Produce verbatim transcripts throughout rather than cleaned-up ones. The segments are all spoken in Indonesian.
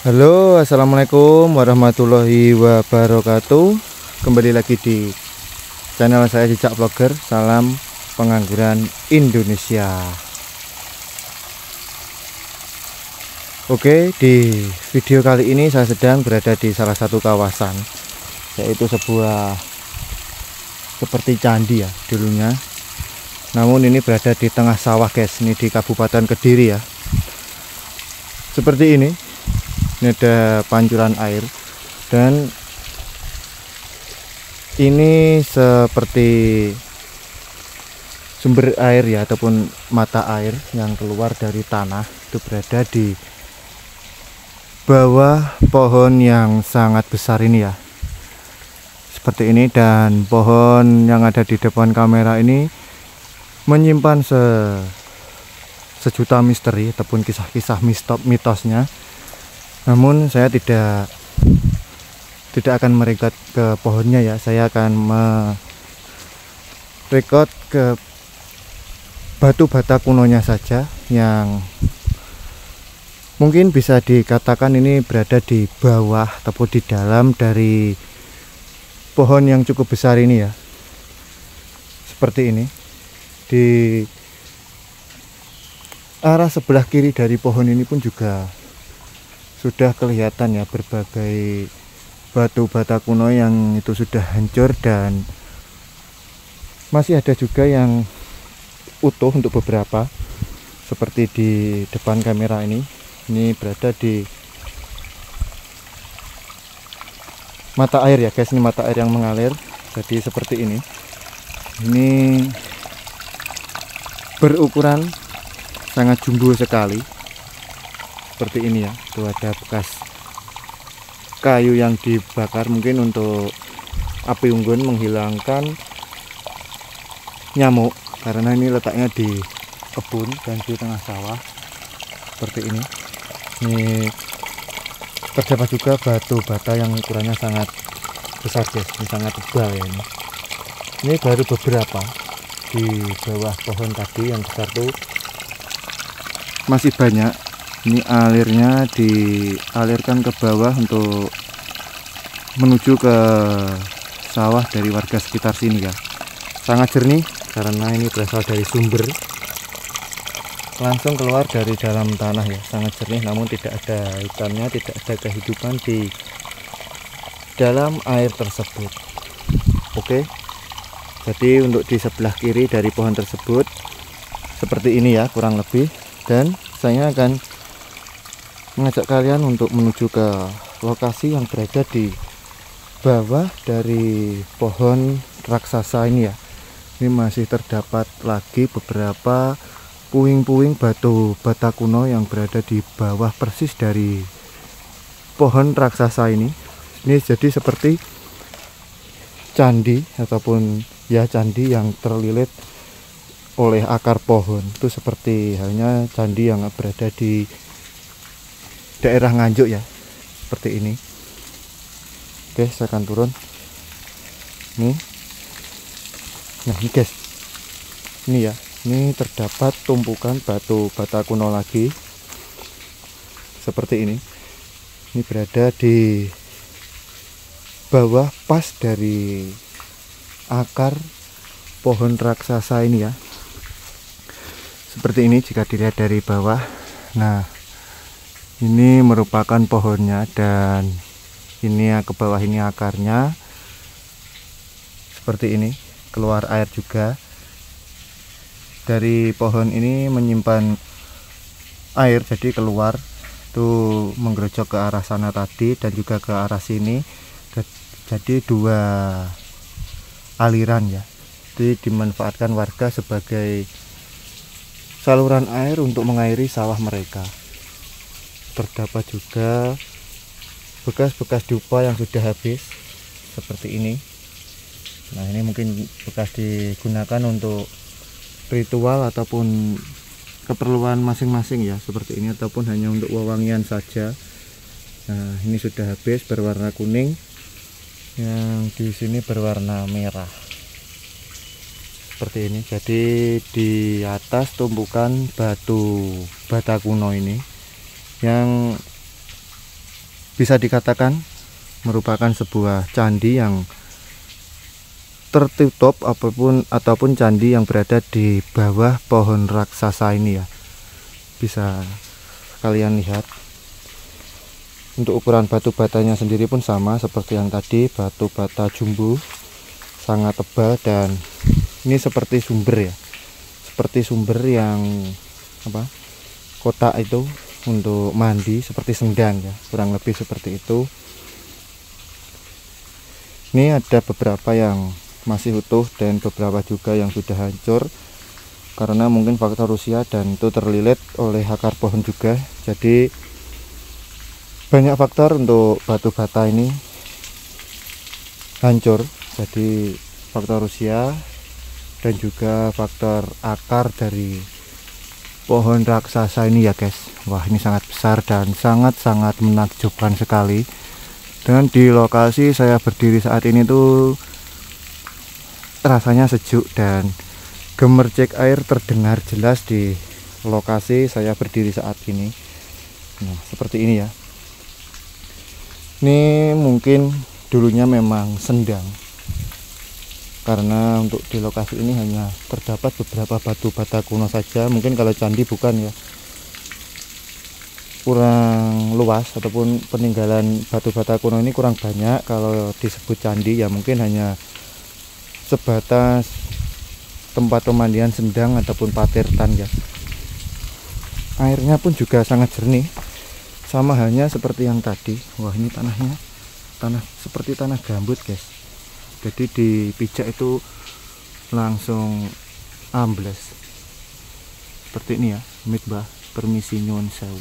Halo, assalamualaikum warahmatullahi wabarakatuh. Kembali lagi di channel saya Cicak Vlogger. Salam pengangguran Indonesia. Oke, di video kali ini saya sedang berada di salah satu kawasan, yaitu sebuah seperti candi ya dulunya. Namun ini berada di tengah sawah guys. Ini di Kabupaten Kediri ya. Seperti ini. Ini ada pancuran air, dan ini seperti sumber air ya, ataupun mata air yang keluar dari tanah. Itu berada di bawah pohon yang sangat besar ini ya, seperti ini. Dan pohon yang ada di depan kamera ini menyimpan se sejuta misteri ataupun kisah-kisah mitosnya. Namun saya tidak tidak akan merekod ke pohonnya ya. Saya akan merekod ke batu bata kunonya saja, yang mungkin bisa dikatakan ini berada di bawah ataupun di dalam dari pohon yang cukup besar ini ya. Seperti ini. Di arah sebelah kiri dari pohon ini pun juga sudah kelihatan ya berbagai batu bata kuno yang itu sudah hancur, dan masih ada juga yang utuh untuk beberapa, seperti di depan kamera ini. Ini berada di mata air ya guys, ini mata air yang mengalir. Jadi seperti ini. Ini berukuran sangat jumbo sekali. Seperti ini ya, itu ada bekas kayu yang dibakar mungkin untuk api unggun, menghilangkan nyamuk, karena ini letaknya di kebun dan di tengah sawah. Seperti ini. Ini terdapat juga batu bata yang ukurannya sangat besar guys, ini sangat tebal ya. Ini ini baru beberapa. Di bawah pohon tadi yang besar tuh masih banyak. Ini alirnya dialirkan ke bawah untuk menuju ke sawah dari warga sekitar sini ya. Sangat jernih karena ini berasal dari sumber, langsung keluar dari dalam tanah ya. Sangat jernih, namun tidak ada ikannya, tidak ada kehidupan di dalam air tersebut. Oke, jadi untuk di sebelah kiri dari pohon tersebut seperti ini ya kurang lebih. Dan saya akan mengajak kalian untuk menuju ke lokasi yang berada di bawah dari pohon raksasa ini ya. Ini masih terdapat lagi beberapa puing-puing batu bata kuno yang berada di bawah persis dari pohon raksasa ini. Ini jadi seperti candi ataupun ya candi yang terlilit oleh akar pohon. Itu seperti halnya candi yang berada di daerah Nganjuk ya, seperti ini. Oke, saya akan turun nih. Nah ini guys, ini ya, ini terdapat tumpukan batu bata kuno lagi seperti ini. Ini berada di bawah pas dari akar pohon raksasa ini ya, seperti ini jika dilihat dari bawah. Nah ini merupakan pohonnya, dan ini ke bawah ini akarnya. Seperti ini, keluar air juga dari pohon ini, menyimpan air, jadi keluar tuh menggerojok ke arah sana tadi dan juga ke arah sini. Jadi dua aliran ya. Jadi dimanfaatkan warga sebagai saluran air untuk mengairi sawah mereka. Terdapat juga bekas-bekas dupa yang sudah habis seperti ini. Nah ini mungkin bekas digunakan untuk ritual ataupun keperluan masing-masing ya, seperti ini, ataupun hanya untuk wewangian saja. Nah ini sudah habis, berwarna kuning, yang di sini berwarna merah seperti ini. Jadi di atas tumpukan batu bata kuno ini yang bisa dikatakan merupakan sebuah candi yang tertutup apapun ataupun candi yang berada di bawah pohon raksasa ini ya. Bisa kalian lihat. Untuk ukuran batu batanya sendiri pun sama seperti yang tadi, batu bata jumbo sangat tebal, dan ini seperti sumber ya. Seperti sumber yang apa? Kotak itu untuk mandi seperti sendang ya, kurang lebih seperti itu. Ini ada beberapa yang masih utuh dan beberapa juga yang sudah hancur karena mungkin faktor usia dan itu terlilit oleh akar pohon juga. Jadi banyak faktor untuk batu bata ini hancur. Jadi faktor usia dan juga faktor akar dari pohon raksasa ini ya guys. Wah, ini sangat besar dan sangat-sangat menakjubkan sekali. Dan di lokasi saya berdiri saat ini tuh rasanya sejuk dan gemercik air terdengar jelas di lokasi saya berdiri saat ini. Nah, seperti ini ya. Ini mungkin dulunya memang sendang, karena untuk di lokasi ini hanya terdapat beberapa batu bata kuno saja. Mungkin kalau candi bukan ya, kurang luas ataupun peninggalan batu bata kuno ini kurang banyak. Kalau disebut candi ya mungkin hanya sebatas tempat pemandian sendang ataupun patirtan ya. Airnya pun juga sangat jernih, sama halnya seperti yang tadi. Wah, ini tanahnya tanah seperti tanah gambut guys. Jadi dipijak itu langsung ambles seperti ini ya. Mitbah, permisi nyuwun sewu.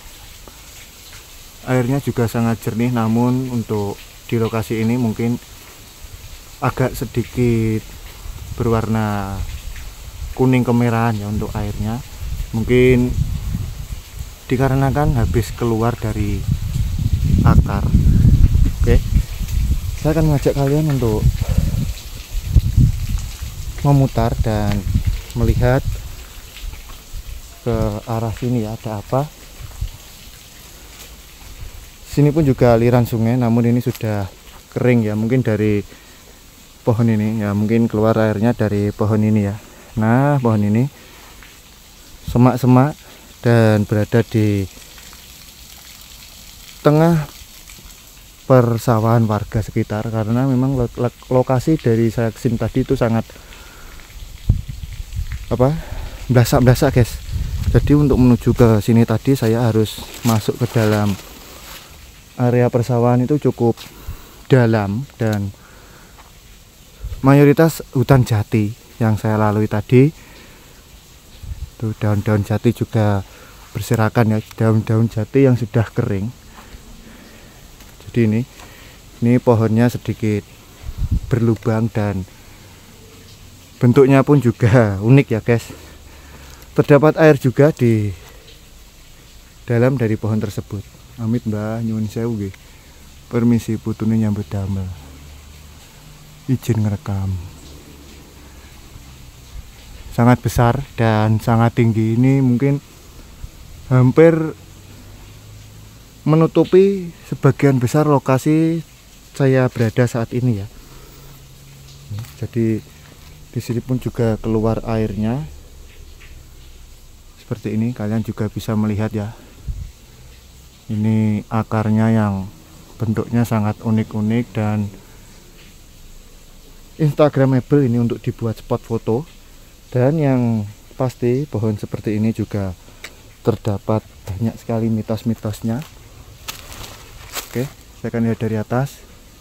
Airnya juga sangat jernih, namun untuk di lokasi ini mungkin agak sedikit berwarna kuning kemerahan ya untuk airnya. Mungkin dikarenakan habis keluar dari akar. Oke, saya akan mengajak kalian untuk memutar dan melihat ke arah sini ya, ada apa. Sini pun juga aliran sungai, namun ini sudah kering ya, mungkin dari pohon ini ya, mungkin keluar airnya dari pohon ini ya. Nah, pohon ini semak-semak dan berada di tengah persawahan warga sekitar, karena memang lo lokasi dari saya kesini tadi itu sangat apa belasak-belasak guys. Jadi untuk menuju ke sini tadi saya harus masuk ke dalam area persawahan, itu cukup dalam dan mayoritas hutan jati yang saya lalui tadi. Tuh daun-daun jati juga berserakan ya, daun-daun jati yang sudah kering. Jadi ini ini pohonnya sedikit berlubang dan bentuknya pun juga unik ya guys. Terdapat air juga di dalam dari pohon tersebut. Amit mbah nyuwun sewu nggih. Permisi putune nyambut damel. Izin ngerekam. Sangat besar dan sangat tinggi. Ini mungkin hampir menutupi sebagian besar lokasi saya berada saat ini ya. Jadi di sini pun juga keluar airnya seperti ini. Kalian juga bisa melihat ya. Ini akarnya yang bentuknya sangat unik-unik dan instagramable ini untuk dibuat spot foto. Dan yang pasti pohon seperti ini juga terdapat banyak sekali mitos-mitosnya. Oke, saya akan lihat dari atas.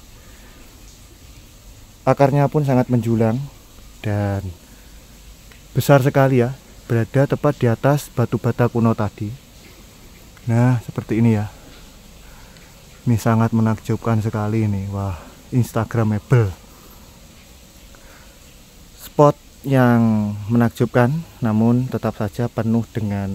Akarnya pun sangat menjulang dan besar sekali ya, berada tepat di atas batu bata kuno tadi. Nah, seperti ini ya. Ini sangat menakjubkan sekali ini. Wah, instagramable. Spot yang menakjubkan, namun tetap saja penuh dengan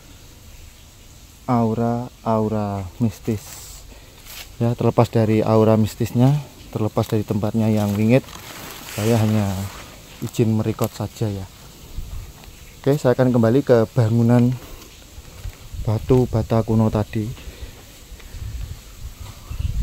aura-aura mistis. Ya, terlepas dari aura mistisnya, terlepas dari tempatnya yang wingit, saya hanya izin merekod saja ya. Oke, saya akan kembali ke bangunan batu bata kuno tadi.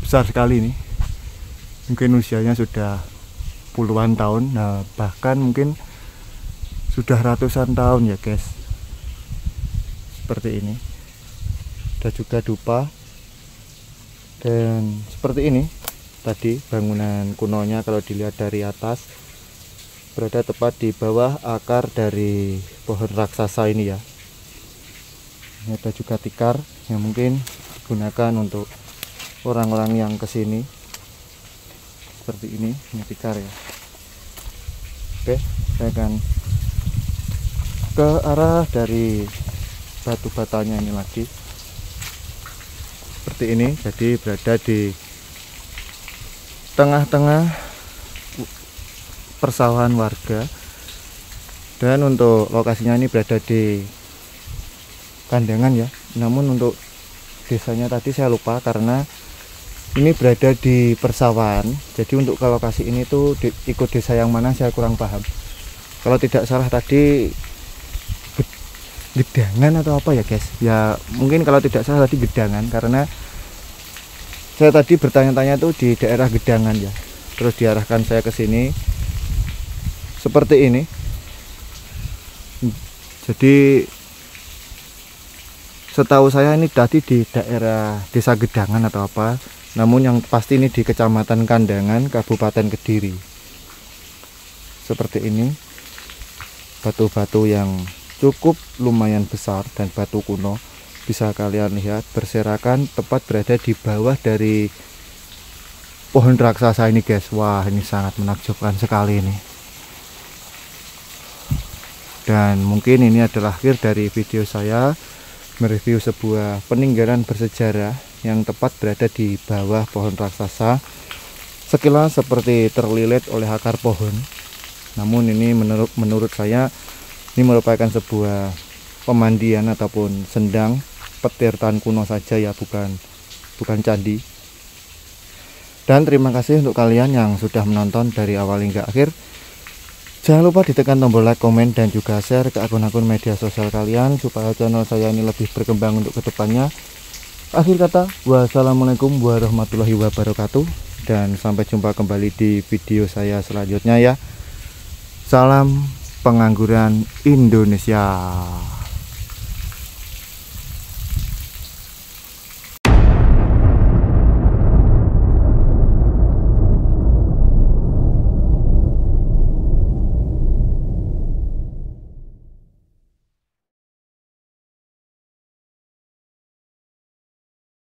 besar sekali ini. Mungkin usianya sudah puluhan tahun, nah bahkan mungkin sudah ratusan tahun ya guys. Seperti ini. Ada juga dupa. Dan seperti ini tadi bangunan kunonya kalau dilihat dari atas, berada tepat di bawah akar dari pohon raksasa ini ya. Ini ada juga tikar yang mungkin digunakan untuk orang-orang yang kesini. Seperti ini, ini tikar ya. Oke, saya akan ke arah dari batu batanya ini lagi. Seperti ini, jadi berada di tengah-tengah persawahan warga. Dan untuk lokasinya ini berada di kandangan ya. Namun untuk desanya tadi saya lupa karena ini berada di persawahan. Jadi untuk ke lokasi ini tuh di, ikut desa yang mana saya kurang paham. Kalau tidak salah tadi Gedangan atau apa ya guys. Ya mungkin kalau tidak salah tadi Gedangan, karena saya tadi bertanya-tanya tuh di daerah Gedangan ya. Terus diarahkan saya ke sini seperti ini. Jadi setahu saya ini tadi di daerah desa Gedangan atau apa, namun yang pasti ini di kecamatan Kandangan, Kabupaten Kediri. Seperti ini, batu-batu yang cukup lumayan besar dan batu kuno, bisa kalian lihat berserakan tepat berada di bawah dari pohon raksasa ini guys. Wah, ini sangat menakjubkan sekali ini. Dan mungkin ini adalah akhir dari video saya mereview sebuah peninggalan bersejarah yang tepat berada di bawah pohon raksasa. Sekilas seperti terlilit oleh akar pohon, namun ini menurut menurut saya ini merupakan sebuah pemandian ataupun sendang petir tan kuno saja ya, bukan bukan candi. Dan terima kasih untuk kalian yang sudah menonton dari awal hingga akhir. Jangan lupa ditekan tombol like, komen, dan juga share ke akun-akun media sosial kalian supaya channel saya ini lebih berkembang untuk kedepannya. Akhir kata, wassalamualaikum warahmatullahi wabarakatuh, dan sampai jumpa kembali di video saya selanjutnya ya. Salam pengangguran Indonesia.